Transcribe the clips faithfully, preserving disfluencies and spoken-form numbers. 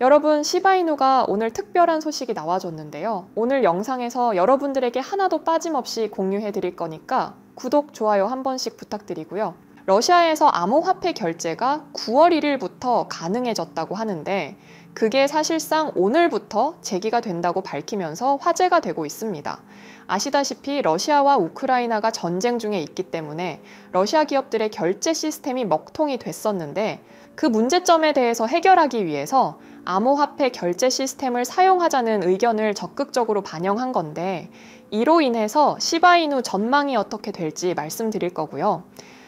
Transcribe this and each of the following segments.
여러분, 시바이누가 오늘 특별한 소식이 나와줬는데요. 오늘 영상에서 여러분들에게 하나도 빠짐없이 공유해 드릴 거니까 구독, 좋아요 한 번씩 부탁드리고요. 러시아에서 암호화폐 결제가 구월 일일부터 가능해졌다고 하는데 그게 사실상 오늘부터 제기가 된다고 밝히면서 화제가 되고 있습니다. 아시다시피 러시아와 우크라이나가 전쟁 중에 있기 때문에 러시아 기업들의 결제 시스템이 먹통이 됐었는데 그 문제점에 대해서 해결하기 위해서 암호화폐 결제 시스템을 사용하자는 의견을 적극적으로 반영한 건데 이로 인해서 시바이누 전망이 어떻게 될지 말씀드릴 거고요.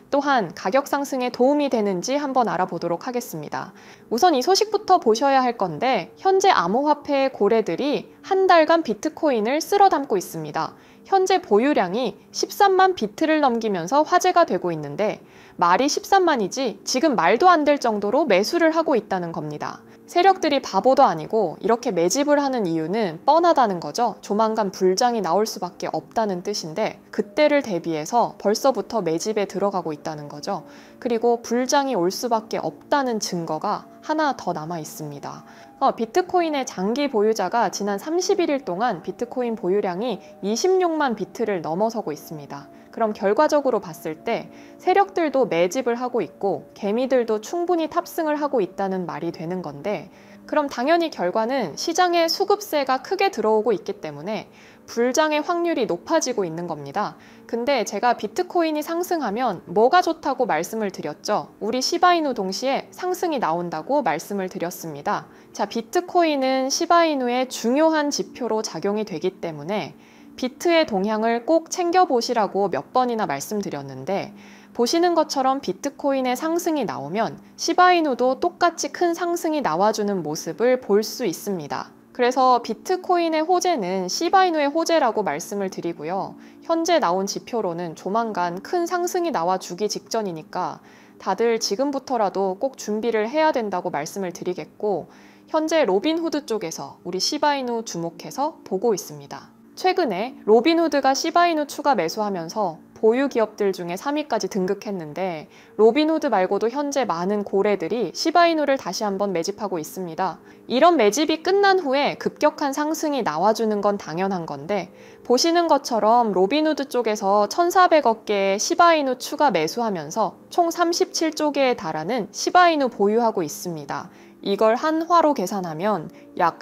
또한 가격 상승에 도움이 되는지 한번 알아보도록 하겠습니다. 우선 이 소식부터 보셔야 할 건데 현재 암호화폐 고래들이 한 달간 비트코인을 쓸어 담고 있습니다. 현재 보유량이 십삼만 비트를 넘기면서 화제가 되고 있는데 말이 십삼만이지 지금 말도 안 될 정도로 매수를 하고 있다는 겁니다. 세력들이 바보도 아니고 이렇게 매집을 하는 이유는 뻔하다는 거죠. 조만간 불장이 나올 수밖에 없다는 뜻인데 그때를 대비해서 벌써부터 매집에 들어가고 있다는 거죠. 그리고 불장이 올 수밖에 없다는 증거가 하나 더 남아 있습니다. 어, 비트코인의 장기 보유자가 지난 삼십일 일 동안 비트코인 보유량이 이십육만 비트를 넘어서고 있습니다. 그럼 결과적으로 봤을 때 세력들도 매집을 하고 있고 개미들도 충분히 탑승을 하고 있다는 말이 되는 건데 그럼 당연히 결과는 시장에 수급세가 크게 들어오고 있기 때문에 불장의 확률이 높아지고 있는 겁니다. 근데 제가 비트코인이 상승하면 뭐가 좋다고 말씀을 드렸죠. 우리 시바이누 동시에 상승이 나온다고 말씀을 드렸습니다. 자, 비트코인은 시바이누의 중요한 지표로 작용이 되기 때문에 비트의 동향을 꼭 챙겨보시라고 몇 번이나 말씀드렸는데 보시는 것처럼 비트코인의 상승이 나오면 시바이누도 똑같이 큰 상승이 나와주는 모습을 볼 수 있습니다. 그래서 비트코인의 호재는 시바이누의 호재라고 말씀을 드리고요. 현재 나온 지표로는 조만간 큰 상승이 나와주기 직전이니까 다들 지금부터라도 꼭 준비를 해야 된다고 말씀을 드리겠고 현재 로빈후드 쪽에서 우리 시바이누 주목해서 보고 있습니다. 최근에 로빈후드가 시바이누 추가 매수하면서 보유 기업들 중에 삼 위까지 등극했는데 로빈후드 말고도 현재 많은 고래들이 시바이누를 다시 한번 매집하고 있습니다. 이런 매집이 끝난 후에 급격한 상승이 나와주는 건 당연한 건데 보시는 것처럼 로빈후드 쪽에서 천사백억 개의 시바이누 추가 매수하면서 총 삼십칠조 개에 달하는 시바이누 보유하고 있습니다. 이걸 한화로 계산하면 약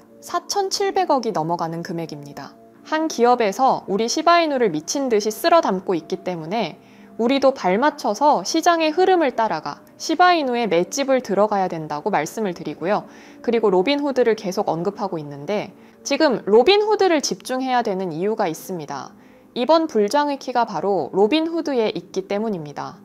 사천칠백억이 넘어가는 금액입니다. 한 기업에서 우리 시바이누를 미친 듯이 쓸어 담고 있기 때문에 우리도 발맞춰서 시장의 흐름을 따라가 시바이누에 맷집을 들어가야 된다고 말씀을 드리고요. 그리고 로빈후드를 계속 언급하고 있는데 지금 로빈후드를 집중해야 되는 이유가 있습니다. 이번 불장의 키가 바로 로빈후드에 있기 때문입니다.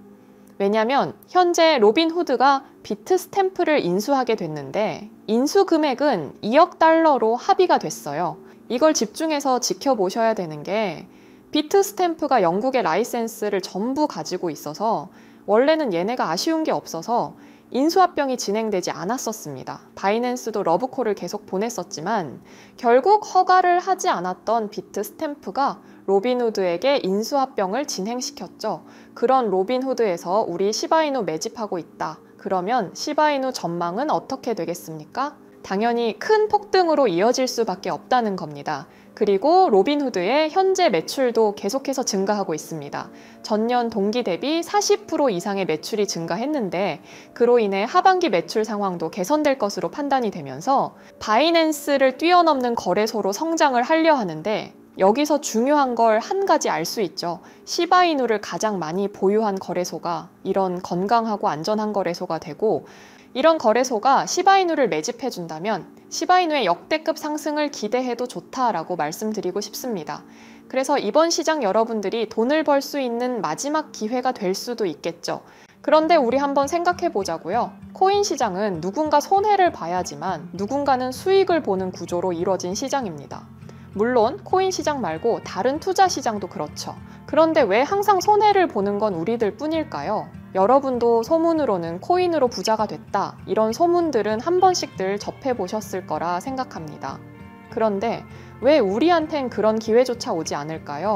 왜냐하면 현재 로빈후드가 비트 스탬프를 인수하게 됐는데 인수 금액은 이억 달러로 합의가 됐어요. 이걸 집중해서 지켜보셔야 되는 게 비트 스탬프가 영국의 라이센스를 전부 가지고 있어서 원래는 얘네가 아쉬운 게 없어서 인수합병이 진행되지 않았었습니다. 바이낸스도 러브콜을 계속 보냈었지만 결국 허가를 하지 않았던 비트 스탬프가 로빈후드에게 인수합병을 진행시켰죠. 그런 로빈후드에서 우리 시바이누 매집하고 있다. 그러면 시바이누 전망은 어떻게 되겠습니까? 당연히 큰 폭등으로 이어질 수밖에 없다는 겁니다. 그리고 로빈후드의 현재 매출도 계속해서 증가하고 있습니다. 전년 동기 대비 사십 퍼센트 이상의 매출이 증가했는데 그로 인해 하반기 매출 상황도 개선될 것으로 판단이 되면서 바이낸스를 뛰어넘는 거래소로 성장을 하려 하는데 여기서 중요한 걸 한 가지 알 수 있죠. 시바이누를 가장 많이 보유한 거래소가 이런 건강하고 안전한 거래소가 되고 이런 거래소가 시바이누를 매집해준다면 시바이누의 역대급 상승을 기대해도 좋다라고 말씀드리고 싶습니다. 그래서 이번 시장 여러분들이 돈을 벌 수 있는 마지막 기회가 될 수도 있겠죠. 그런데 우리 한번 생각해 보자고요. 코인 시장은 누군가 손해를 봐야지만 누군가는 수익을 보는 구조로 이루어진 시장입니다. 물론 코인 시장 말고 다른 투자 시장도 그렇죠. 그런데 왜 항상 손해를 보는 건 우리들 뿐일까요? 여러분도 소문으로는 코인으로 부자가 됐다 이런 소문들은 한 번씩들 접해보셨을 거라 생각합니다. 그런데 왜 우리한텐 그런 기회조차 오지 않을까요?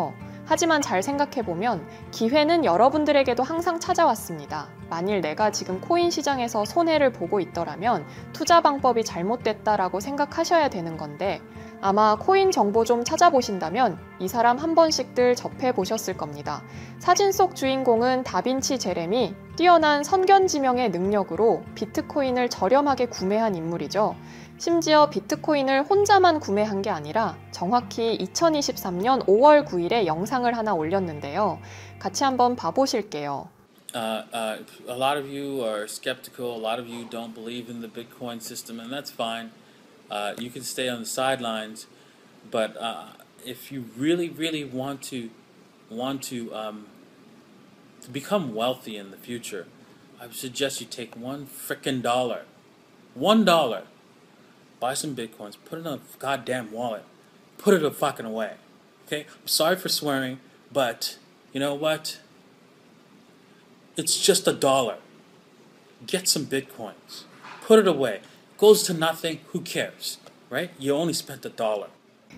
하지만 잘 생각해보면 기회는 여러분들에게도 항상 찾아왔습니다. 만일 내가 지금 코인 시장에서 손해를 보고 있더라면 투자 방법이 잘못됐다라고 생각하셔야 되는 건데, 아마 코인 정보 좀 찾아보신다면 이 사람 한 번씩들 접해보셨을 겁니다. 사진 속 주인공은 다빈치 제레미, 뛰어난 선견지명의 능력으로 비트코인을 저렴하게 구매한 인물이죠. 심지어 비트코인을 혼자만 구매한 게 아니라 정확히 이천이십삼 년 오월 구일에 영상을 하나 올렸는데요. 같이 한번 봐보실게요. Uh, uh, a lot of you are skeptical, a lot of you don't believe in the Bitcoin system, and that's fine. Uh, you can stay on the sidelines, but uh, if you really, really want to want to um, to become wealthy in the future, I would suggest you take one frickin' dollar, one dollar, buy some Bitcoins, put it in a goddamn wallet, put it a fucking away. Okay, I'm sorry for swearing, but you know what? It's just a dollar. Get some Bitcoins, put it away. Goes to nothing, who cares, right? You only spent a dollar.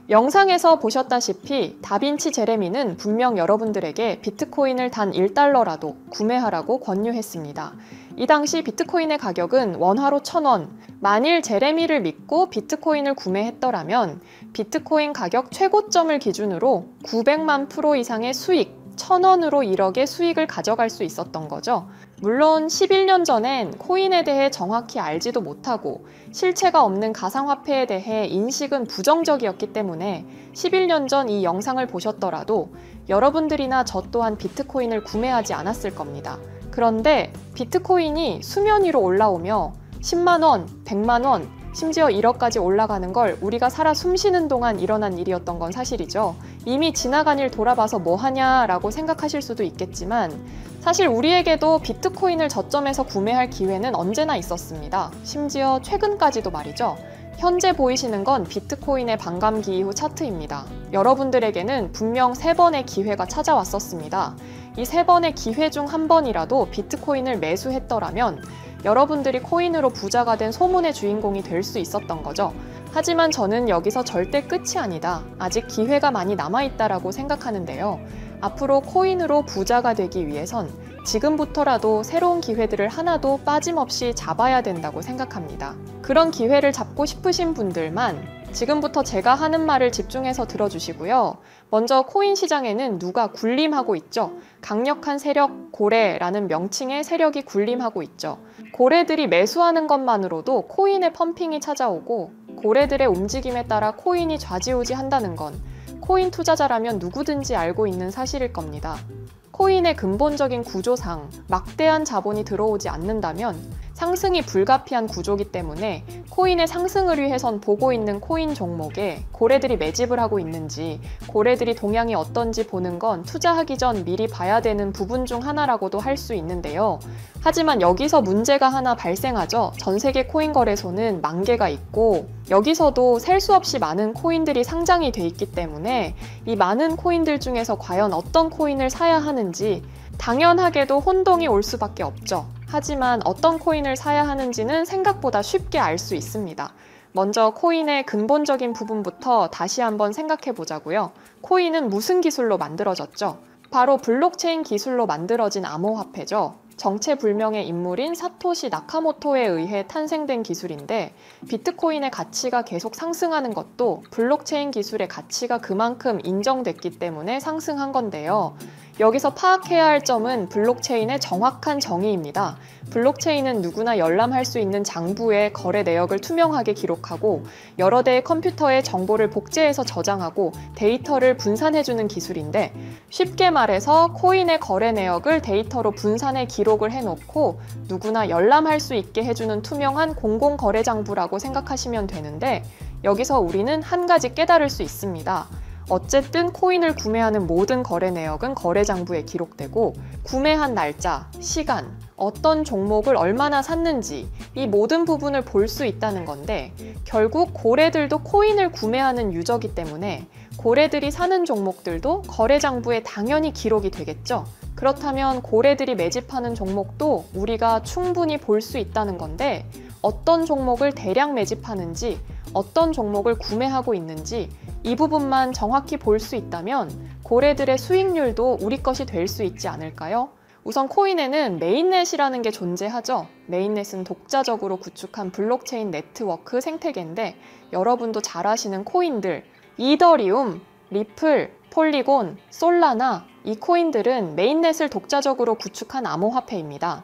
영상에서 보셨다시피 다빈치 제레미는 분명 여러분들에게 비트코인을 단 일 달러라도 구매하라고 권유했습니다. 이 당시 비트코인의 가격은 원화로 천 원. 만일 제레미를 믿고 비트코인을 구매했더라면 비트코인 가격 최고점을 기준으로 구백만 프로 이상의 수익, 천 원으로 일억의 수익을 가져갈 수 있었던 거죠. 물론 십일 년 전엔 코인에 대해 정확히 알지도 못하고 실체가 없는 가상화폐에 대해 인식은 부정적이었기 때문에 십일 년 전 이 영상을 보셨더라도 여러분들이나 저 또한 비트코인을 구매하지 않았을 겁니다. 그런데 비트코인이 수면 위로 올라오며 십만 원, 백만 원, 심지어 일억까지 올라가는 걸 우리가 살아 숨쉬는 동안 일어난 일이었던 건 사실이죠. 이미 지나간 일 돌아봐서 뭐 하냐라고 생각하실 수도 있겠지만 사실 우리에게도 비트코인을 저점에서 구매할 기회는 언제나 있었습니다. 심지어 최근까지도 말이죠. 현재 보이시는 건 비트코인의 반감기 이후 차트입니다. 여러분들에게는 분명 세 번의 기회가 찾아왔었습니다. 이 세 번의 기회 중 한 번이라도 비트코인을 매수했더라면 여러분들이 코인으로 부자가 된 소문의 주인공이 될 수 있었던 거죠. 하지만 저는 여기서 절대 끝이 아니다. 아직 기회가 많이 남아있다라고 생각하는데요. 앞으로 코인으로 부자가 되기 위해선 지금부터라도 새로운 기회들을 하나도 빠짐없이 잡아야 된다고 생각합니다. 그런 기회를 잡고 싶으신 분들만 지금부터 제가 하는 말을 집중해서 들어주시고요. 먼저 코인 시장에는 누가 군림하고 있죠. 강력한 세력, 고래라는 명칭의 세력이 군림하고 있죠. 고래들이 매수하는 것만으로도 코인의 펌핑이 찾아오고 고래들의 움직임에 따라 코인이 좌지우지한다는 건 코인 투자자라면 누구든지 알고 있는 사실일 겁니다. 코인의 근본적인 구조상 막대한 자본이 들어오지 않는다면 상승이 불가피한 구조이기 때문에 코인의 상승을 위해선 보고 있는 코인 종목에 고래들이 매집을 하고 있는지 고래들이 동향이 어떤지 보는 건 투자하기 전 미리 봐야 되는 부분 중 하나라고도 할 수 있는데요. 하지만 여기서 문제가 하나 발생하죠. 전 세계 코인 거래소는 만 개가 있고 여기서도 셀 수 없이 많은 코인들이 상장이 돼 있기 때문에 이 많은 코인들 중에서 과연 어떤 코인을 사야 하는지 당연하게도 혼동이 올 수밖에 없죠. 하지만 어떤 코인을 사야 하는지는 생각보다 쉽게 알 수 있습니다. 먼저 코인의 근본적인 부분부터 다시 한번 생각해 보자고요. 코인은 무슨 기술로 만들어졌죠? 바로 블록체인 기술로 만들어진 암호화폐죠. 정체불명의 인물인 사토시 나카모토에 의해 탄생된 기술인데 비트코인의 가치가 계속 상승하는 것도 블록체인 기술의 가치가 그만큼 인정됐기 때문에 상승한 건데요. 여기서 파악해야 할 점은 블록체인의 정확한 정의입니다. 블록체인은 누구나 열람할 수 있는 장부의 거래 내역을 투명하게 기록하고 여러 대의 컴퓨터에 정보를 복제해서 저장하고 데이터를 분산해주는 기술인데 쉽게 말해서 코인의 거래 내역을 데이터로 분산해 기록을 해놓고 누구나 열람할 수 있게 해주는 투명한 공공거래장부라고 생각하시면 되는데 여기서 우리는 한 가지 깨달을 수 있습니다. 어쨌든 코인을 구매하는 모든 거래 내역은 거래장부에 기록되고 구매한 날짜, 시간, 어떤 종목을 얼마나 샀는지 이 모든 부분을 볼 수 있다는 건데 결국 고래들도 코인을 구매하는 유저이기 때문에 고래들이 사는 종목들도 거래장부에 당연히 기록이 되겠죠. 그렇다면 고래들이 매집하는 종목도 우리가 충분히 볼 수 있다는 건데 어떤 종목을 대량 매집하는지 어떤 종목을 구매하고 있는지 이 부분만 정확히 볼 수 있다면 고래들의 수익률도 우리 것이 될 수 있지 않을까요? 우선 코인에는 메인넷이라는 게 존재하죠. 메인넷은 독자적으로 구축한 블록체인 네트워크 생태계인데 여러분도 잘 아시는 코인들, 이더리움, 리플, 폴리곤, 솔라나 이 코인들은 메인넷을 독자적으로 구축한 암호화폐입니다.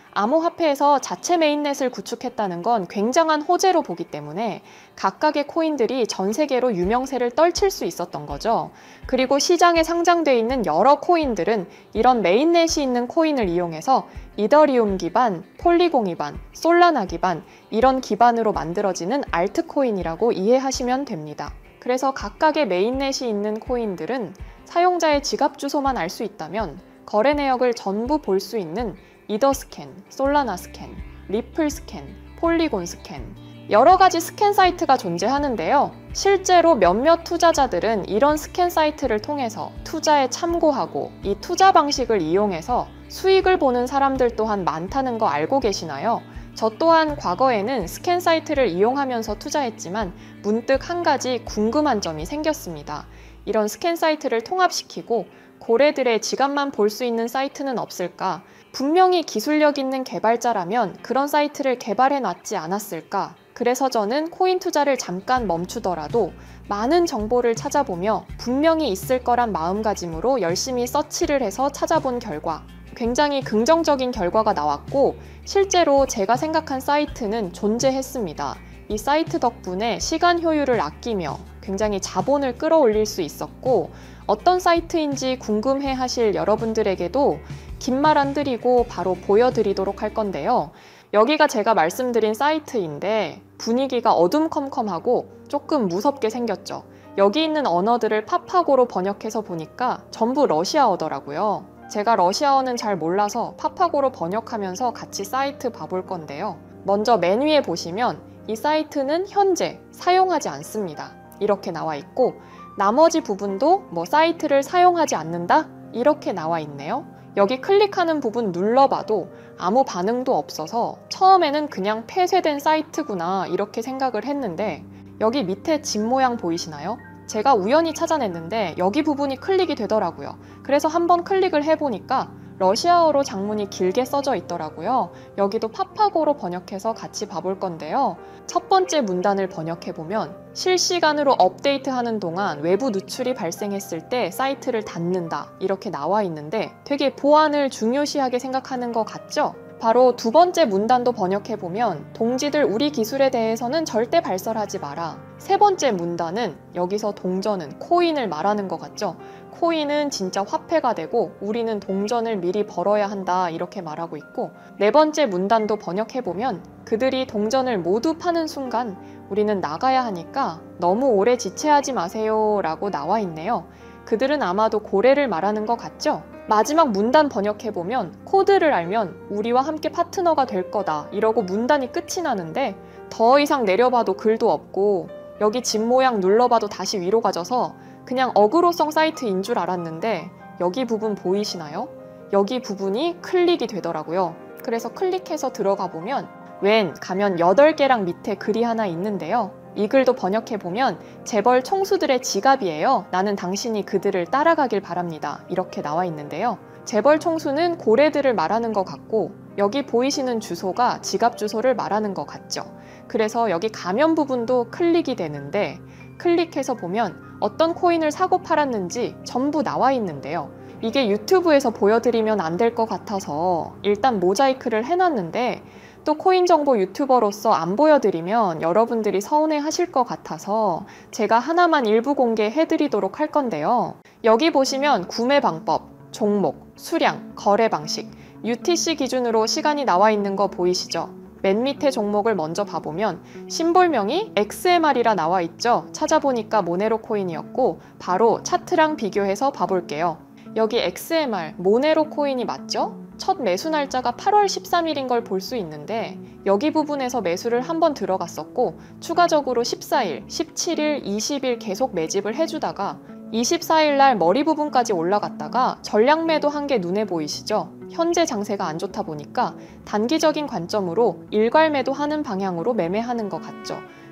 암호화폐에서 자체 메인넷을 구축했다는 건 굉장한 호재로 보기 때문에 각각의 코인들이 전 세계로 유명세를 떨칠 수 있었던 거죠. 그리고 시장에 상장돼 있는 여러 코인들은 이런 메인넷이 있는 코인을 이용해서 이더리움 기반, 폴리곤 기반, 솔라나 기반 이런 기반으로 만들어지는 알트코인이라고 이해하시면 됩니다. 그래서 각각의 메인넷이 있는 코인들은 사용자의 지갑 주소만 알 수 있다면 거래 내역을 전부 볼 수 있는 이더 스캔, 솔라나 스캔, 리플 스캔, 폴리곤 스캔 여러 가지 스캔 사이트가 존재하는데요. 실제로 몇몇 투자자들은 이런 스캔 사이트를 통해서 투자에 참고하고 이 투자 방식을 이용해서 수익을 보는 사람들 또한 많다는 거 알고 계시나요? 저 또한 과거에는 스캔 사이트를 이용하면서 투자했지만 문득 한 가지 궁금한 점이 생겼습니다. 이런 스캔 사이트를 통합시키고 고래들의 지갑만 볼 수 있는 사이트는 없을까? 분명히 기술력 있는 개발자라면 그런 사이트를 개발해 놨지 않았을까? 그래서 저는 코인 투자를 잠깐 멈추더라도 많은 정보를 찾아보며 분명히 있을 거란 마음가짐으로 열심히 서치를 해서 찾아본 결과 굉장히 긍정적인 결과가 나왔고 실제로 제가 생각한 사이트는 존재했습니다. 이 사이트 덕분에 시간 효율을 아끼며 굉장히 자본을 끌어올릴 수 있었고 어떤 사이트인지 궁금해 하실 여러분들에게도 긴 말 안 드리고 바로 보여드리도록 할 건데요. 여기가 제가 말씀드린 사이트인데 분위기가 어둠컴컴하고 조금 무섭게 생겼죠. 여기 있는 언어들을 파파고로 번역해서 보니까 전부 러시아어더라고요. 제가 러시아어는 잘 몰라서 파파고로 번역하면서 같이 사이트 봐볼 건데요. 먼저 맨 위에 보시면 이 사이트는 현재 사용하지 않습니다. 이렇게 나와 있고 나머지 부분도 뭐 사이트를 사용하지 않는다? 이렇게 나와 있네요. 여기 클릭하는 부분 눌러봐도 아무 반응도 없어서 처음에는 그냥 폐쇄된 사이트구나 이렇게 생각을 했는데 여기 밑에 집 모양 보이시나요? 제가 우연히 찾아냈는데 여기 부분이 클릭이 되더라고요. 그래서 한번 클릭을 해보니까 러시아어로 장문이 길게 써져 있더라고요. 여기도 파파고로 번역해서 같이 봐볼 건데요. 첫 번째 문단을 번역해보면 실시간으로 업데이트하는 동안 외부 누출이 발생했을 때 사이트를 닫는다 이렇게 나와 있는데 되게 보안을 중요시하게 생각하는 것 같죠? 바로 두 번째 문단도 번역해보면 동지들 우리 기술에 대해서는 절대 발설하지 마라. 세 번째 문단은 여기서 동전은 코인을 말하는 것 같죠? 코인은 진짜 화폐가 되고 우리는 동전을 미리 벌어야 한다 이렇게 말하고 있고 네 번째 문단도 번역해보면 그들이 동전을 모두 파는 순간 우리는 나가야 하니까 너무 오래 지체하지 마세요 라고 나와 있네요. 그들은 아마도 고래를 말하는 것 같죠? 마지막 문단 번역해보면 코드를 알면 우리와 함께 파트너가 될 거다 이러고 문단이 끝이 나는데 더 이상 내려봐도 글도 없고 여기 집 모양 눌러봐도 다시 위로 가져서 그냥 어그로성 사이트인 줄 알았는데 여기 부분 보이시나요? 여기 부분이 클릭이 되더라고요. 그래서 클릭해서 들어가 보면 왼 가면 여덟 개랑 밑에 글이 하나 있는데요. 이 글도 번역해보면 재벌 총수들의 지갑이에요. 나는 당신이 그들을 따라가길 바랍니다. 이렇게 나와 있는데요. 재벌 총수는 고래들을 말하는 것 같고 여기 보이시는 주소가 지갑 주소를 말하는 것 같죠. 그래서 여기 가면 부분도 클릭이 되는데 클릭해서 보면 어떤 코인을 사고 팔았는지 전부 나와 있는데요. 이게 유튜브에서 보여드리면 안 될 것 같아서 일단 모자이크를 해놨는데 또 코인 정보 유튜버로서 안 보여드리면 여러분들이 서운해 하실 것 같아서 제가 하나만 일부 공개해드리도록 할 건데요. 여기 보시면 구매 방법, 종목, 수량, 거래 방식, 유티씨 기준으로 시간이 나와 있는 거 보이시죠? 맨 밑에 종목을 먼저 봐보면 심볼명이 엑스엠알이라 나와 있죠? 찾아보니까 모네로 코인이었고 바로 차트랑 비교해서 봐볼게요. 여기 엑스엠알, 모네로 코인이 맞죠? 첫 매수 날짜가 팔월 십삼일인 걸 볼 수 있는데 여기 부분에서 매수를 한번 들어갔었고 추가적으로 십사일, 십칠일, 이십일 계속 매집을 해주다가 이십사일 날 머리 부분까지 올라갔다가 전량 매도 한 게 눈에 보이시죠? 현재 장세가 안 좋다 보니까 단기적인 관점으로 일괄 매도하는 방향으로 매매하는 것 같죠?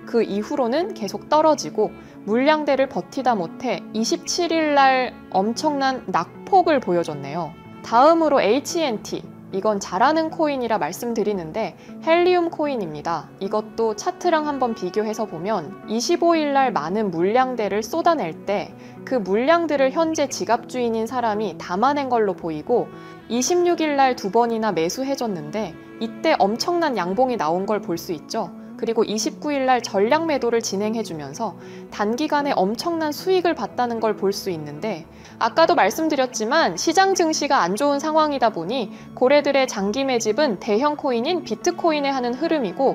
그 이후로는 계속 떨어지고 물량대를 버티다 못해 이십칠 일 날 엄청난 낙폭을 보여줬네요. 다음으로 에이치엔티, 이건 잘하는 코인이라 말씀드리는데 헬리움 코인입니다. 이것도 차트랑 한번 비교해서 보면 이십오 일 날 많은 물량대를 쏟아낼 때 그 물량들을 현재 지갑 주인인 사람이 담아낸 걸로 보이고 이십육 일 날 두 번이나 매수해줬는데 이때 엄청난 양봉이 나온 걸 볼 수 있죠. 그리고 이십구 일 날 전량 매도를 진행해주면서 단기간에 엄청난 수익을 봤다는 걸 볼 수 있는데 아까도 말씀드렸지만 시장 증시가 안 좋은 상황이다 보니 고래들의 장기 매집은 대형 코인인 비트코인에 하는 흐름이고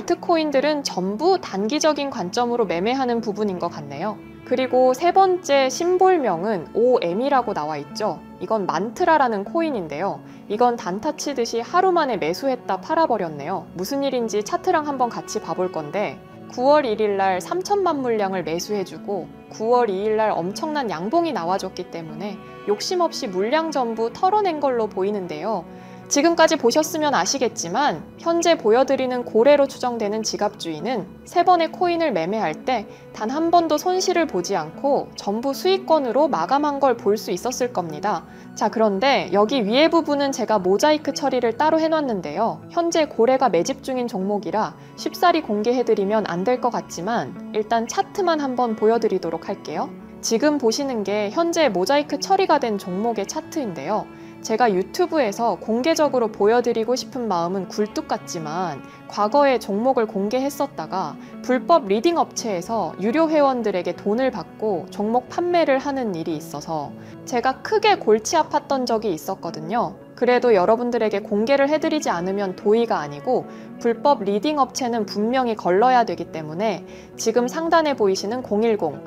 알트코인들은 전부 단기적인 관점으로 매매하는 부분인 것 같네요. 그리고 세 번째 심볼명은 오엠이라고 나와 있죠. 이건 만트라라는 코인인데요. 이건 단타 치듯이 하루 만에 매수했다 팔아버렸네요. 무슨 일인지 차트랑 한번 같이 봐볼 건데 구월 일일 날 삼천만 물량을 매수해주고 구월 이일 날 엄청난 양봉이 나와줬기 때문에 욕심 없이 물량 전부 털어낸 걸로 보이는데요. 지금까지 보셨으면 아시겠지만 현재 보여드리는 고래로 추정되는 지갑 주인은 세 번의 코인을 매매할 때 단 한 번도 손실을 보지 않고 전부 수익권으로 마감한 걸 볼 수 있었을 겁니다. 자, 그런데 여기 위에 부분은 제가 모자이크 처리를 따로 해놨는데요. 현재 고래가 매집 중인 종목이라 쉽사리 공개해드리면 안 될 것 같지만 일단 차트만 한번 보여드리도록 할게요. 지금 보시는 게 현재 모자이크 처리가 된 종목의 차트인데요. 제가 유튜브에서 공개적으로 보여드리고 싶은 마음은 굴뚝 같지만 과거에 종목을 공개했었다가 불법 리딩 업체에서 유료 회원들에게 돈을 받고 종목 판매를 하는 일이 있어서 제가 크게 골치 아팠던 적이 있었거든요. 그래도 여러분들에게 공개를 해드리지 않으면 도의가 아니고 불법 리딩 업체는 분명히 걸러야 되기 때문에 지금 상단에 보이시는 공일공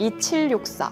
이칠육사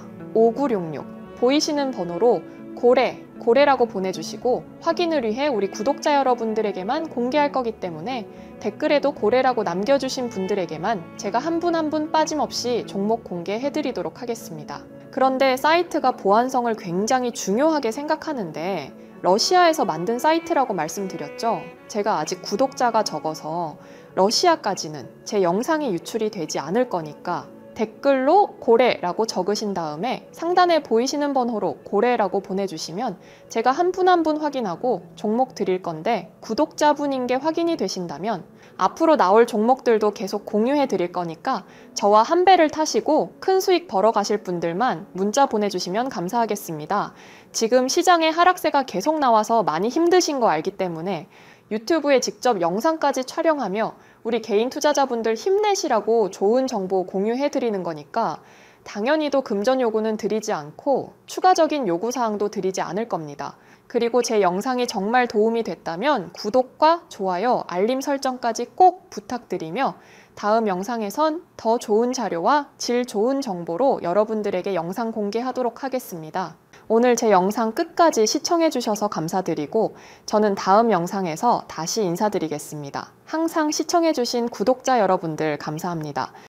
오구육육 보이시는 번호로 고래, 고래라고 보내주시고 확인을 위해 우리 구독자 여러분들에게만 공개할 거기 때문에 댓글에도 고래라고 남겨주신 분들에게만 제가 한 분 한 분 빠짐없이 종목 공개해드리도록 하겠습니다. 그런데 사이트가 보안성을 굉장히 중요하게 생각하는데 러시아에서 만든 사이트라고 말씀드렸죠. 제가 아직 구독자가 적어서 러시아까지는 제 영상이 유출이 되지 않을 거니까 댓글로 고래라고 적으신 다음에 상단에 보이시는 번호로 고래라고 보내주시면 제가 한 분 한 분 확인하고 종목 드릴 건데 구독자분인 게 확인이 되신다면 앞으로 나올 종목들도 계속 공유해 드릴 거니까 저와 한 배를 타시고 큰 수익 벌어 가실 분들만 문자 보내주시면 감사하겠습니다. 지금 시장에 하락세가 계속 나와서 많이 힘드신 거 알기 때문에 유튜브에 직접 영상까지 촬영하며 우리 개인 투자자분들 힘내시라고 좋은 정보 공유해드리는 거니까 당연히도 금전 요구는 드리지 않고 추가적인 요구사항도 드리지 않을 겁니다. 그리고 제 영상이 정말 도움이 됐다면 구독과 좋아요, 알림 설정까지 꼭 부탁드리며 다음 영상에선 더 좋은 자료와 질 좋은 정보로 여러분들에게 영상 공개하도록 하겠습니다. 오늘 제 영상 끝까지 시청해주셔서 감사드리고 저는 다음 영상에서 다시 인사드리겠습니다. 항상 시청해주신 구독자 여러분들 감사합니다.